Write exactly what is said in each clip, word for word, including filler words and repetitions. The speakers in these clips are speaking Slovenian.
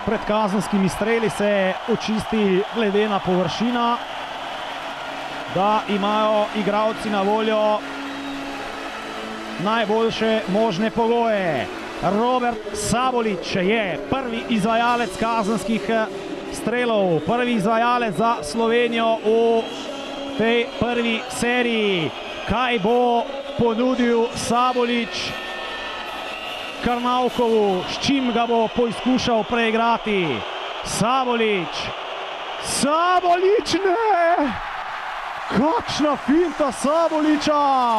Pred kazenskimi streli se očisti ledena površina, da imajo igralci na voljo najboljše možne pogoje. Robert Sabolič je prvi izvajalec kazenskih strelov, prvi izvajalec za Slovenijo v tej prvi seriji. Kaj bo ponudil Sabolič Karnavkovu, s čim ga bo poizkušal preigrati? Sabolič, Sabolič ne! Kakšna finta Saboliča!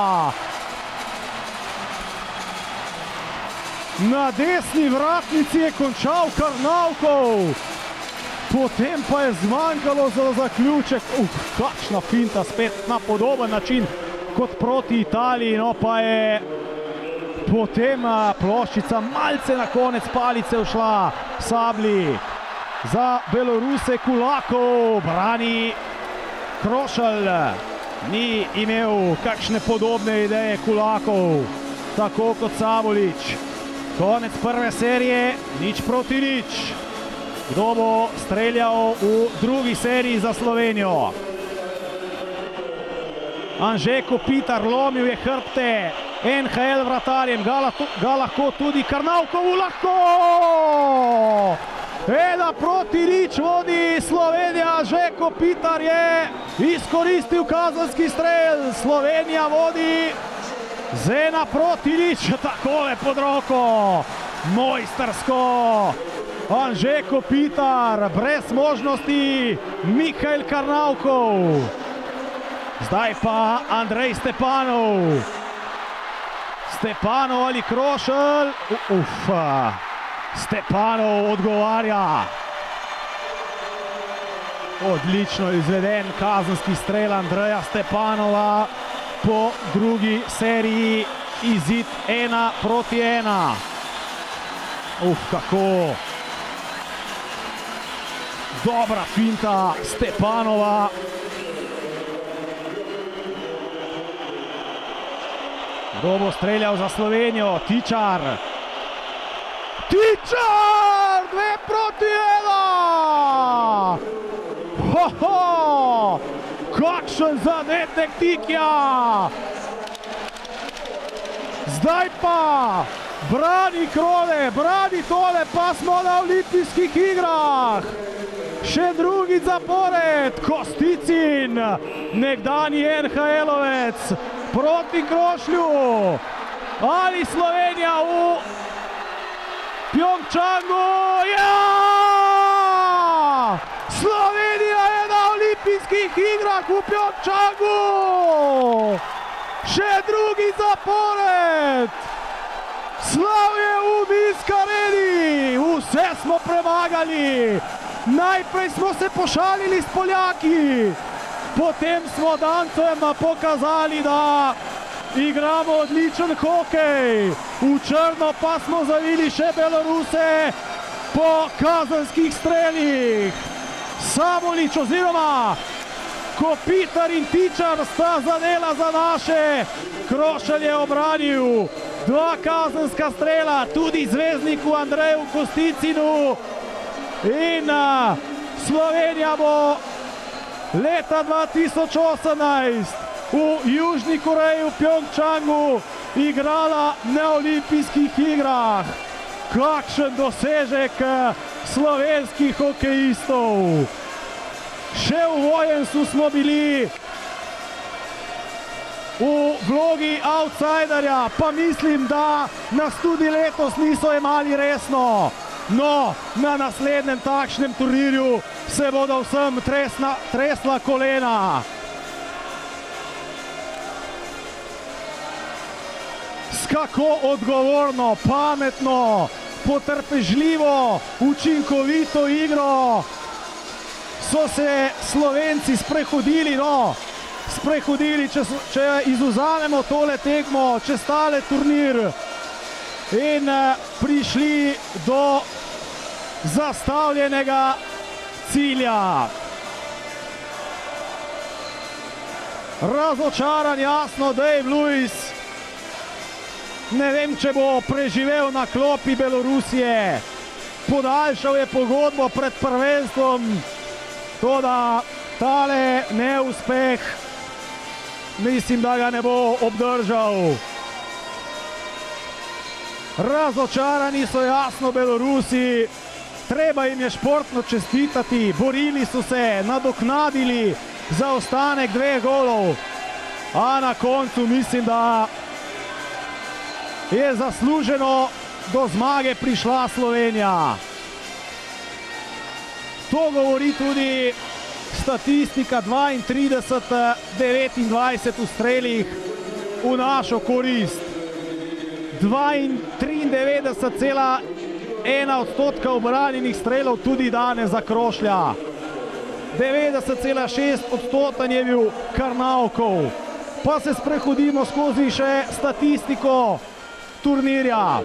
Na desni vratnici je končal Karnavkov, potem pa je zmanjkalo za zaključek. Uh, kakšna finta, spet na podoben način kot proti Italiji, no pa je potem ploščica malce na konec palice ušla Sabli. Za Beloruse Kulakov brani Krošelj. Ni imel kakšne podobne ideje Kulakov, tako kot Sabolič. Konec prve serije, nič proti nič. Kdo bo streljal v drugi seriji za Slovenijo? Anže Kopitar lomil je hrbte en ha el vratarjem, ga, ga lahko tudi Karnavkovu lahko! Ena proti nič vodi Slovenija, Anže Kopitar je izkoristil kazenski strel, Slovenija vodi z ena proti nič, takole pod roko, mojstersko. Anže Kopitar, brez možnosti, Mihael Karnavkov. Zdaj pa Andrej Stepanov. Stepanov ali Krošelj? Uf, Stepanov odgovarja. Odlično izveden kazenski strel Andreja Stepanova. Po drugi seriji izid ena proti ena. Uf, kako dobra finta Stepanova. Kdo bo streljal za Slovenijo? Tičar. Tičar! Dve proti ena! Ho, ho! Kakšen zadetek Tikja! Zdaj pa brani krone, brani tole, pa smo na olimpijskih igrah. Še drugi zapored, Kosticin, nekdani en ha elovec, proti Krošlju. Ali Slovenija v Pjongčangu? Ja! Slovenija je na olimpijskih igrah v Pjongčangu! Še drugi zapored! Slavje v Minsk areni! Vse smo premagali! Najprej smo se pošalili s Poljaki, potem smo Dancem pokazali, da igramo odličen hokej. V črno pa smo zavili še Beloruse po kazenskih strelih. Sabolič oziroma Kopitar in Tičar sta zadela za naše. Krošelj je obranil dva kazenska strela, tudi zvezdniku Andreju Kosticinu. In Slovenija bo leta dva tisoč osemnajst v Južni Koreji v Pjongčangu igrala na olimpijskih igrah. Kakšen dosežek slovenskih hokejistov. Še v Vojensu smo bili v vlogi outsiderja, pa mislim, da nas tudi letos niso jemali resno. No, na naslednjem takšnem turnirju se bodo vsem tresna, tresla kolena. Kako odgovorno, pametno, potrpežljivo, učinkovito igro so se Slovenci sprehodili, no, sprehodili, če, če izvzamemo tole tekmo, čez tale turnir in prišli do zastavljenega cilja. Razočaran, jasno, Dave Lewis. Ne vem, če bo preživel na klopi Belorusije. podaljšal je pogodbo pred prvenstvom, toda tale neuspeh mislim, da ga ne bo obdržal. Razočarani so jasno Belorusi, treba jim je športno čestitati, borili so se, nadoknadili zaostanek dveh golov, a na koncu mislim, da je zasluženo do zmage prišla Slovenija. To govori tudi statistika dvaintrideset devetindvajset v strelih v našo korist. triindevetdeset cela ena odstotka obranjenih strelov tudi danes zakrošlja. devetdeset cela šest odstoten je bil Karnavkov. Pa se sprehodimo skozi še statistiko turnirja.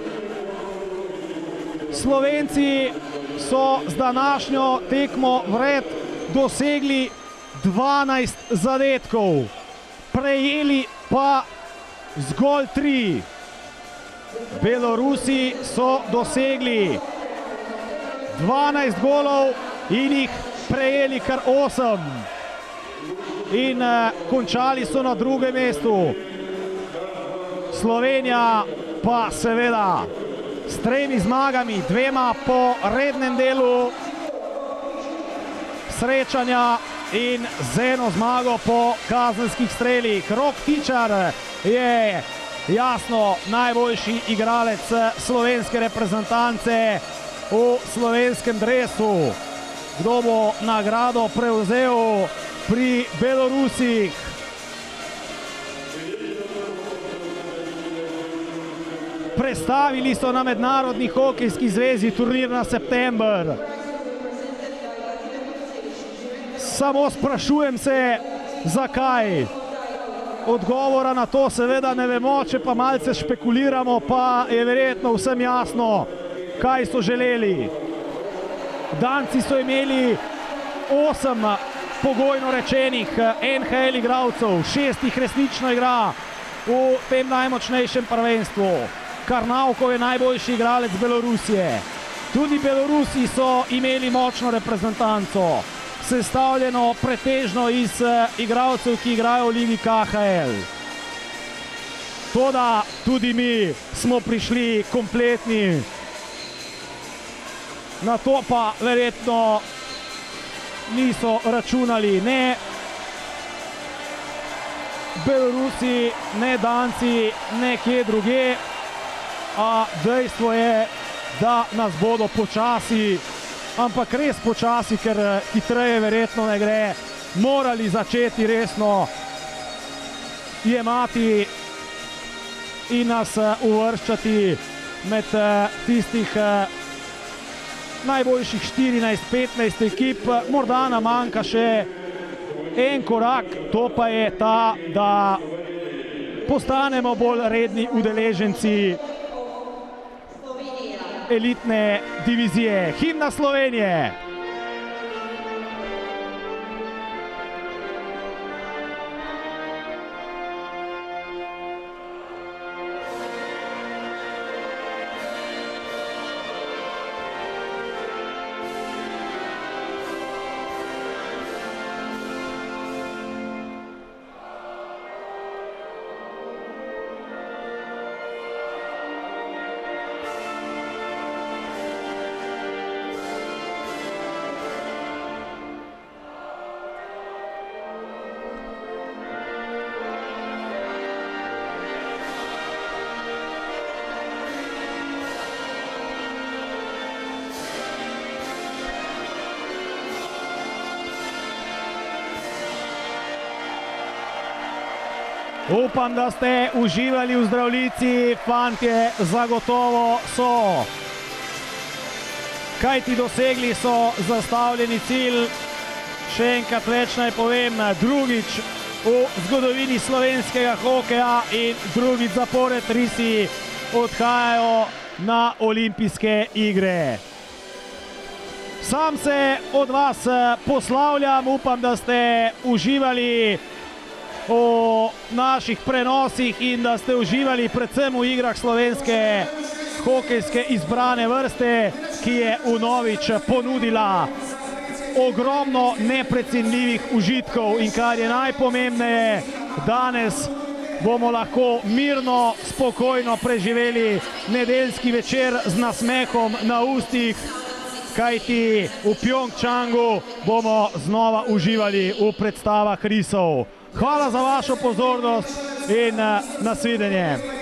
Slovenci so z današnjo tekmo vred dosegli dvanajst zadetkov, prejeli pa zgolj tri. Belorusi so dosegli dvanajst golov in jih prejeli kar osem. In uh, končali so na drugem mestu. Slovenija pa seveda s tremi zmagami, dvema po rednem delu srečanja in z eno zmago po kazenskih strelih. Rok Tičar je jasno najboljši igralec slovenske reprezentance v slovenskem dresu. Kdo bo nagrado prevzel pri Belorusih? Prestavili so na Mednarodni hokejski zvezi turnir na september. Samo sprašujem se, zakaj. Odgovora na to seveda ne vemo, če pa malce špekuliramo, pa je verjetno vsem jasno, kaj so želeli. Danci so imeli osem pogojno rečenih N H L igralcev, šest jih resnično igra v tem najmočnejšem prvenstvu. Karnavkov je najboljši igralec Belorusije. Tudi Belorusi so imeli močno reprezentanco, sestavljeno pretežno iz igralcev, ki igrajo v Ligi K H L. Toda tudi mi smo prišli kompletni. Na to pa verjetno niso računali ne Belorusi, ne Danci, ne kje druge, a dejstvo je, da nas bodo počasi, ampak res počasi, ker hitreje verjetno ne gre, morali začeti resno jemati in nas uvrščati med tistih najboljših štirinajst petnajst ekip. Morda nam manjka še en korak, to pa je ta, da postanemo bolj redni udeleženci elitne divizije. Himna Slovenije. Upam, da ste uživali v Zdravljici, fantje, zagotovo so. Kajti dosegli so zastavljeni cilj, še enkrat več naj povem, drugič v zgodovini slovenskega hokeja in drugič zapored risi odhajajo na olimpijske igre. Sam se od vas poslavljam, upam, da ste uživali o naših prenosih in da ste uživali predvsem v igrah slovenske hokejske izbrane vrste, ki je vnovič ponudila ogromno neprecenljivih užitkov in kar je najpomembneje, danes bomo lahko mirno, spokojno preživeli nedeljski večer z nasmehom na ustih, kajti v Pjongčangu bomo znova uživali v predstavah risov. Hvala za vašo pozornost in nasvidenje.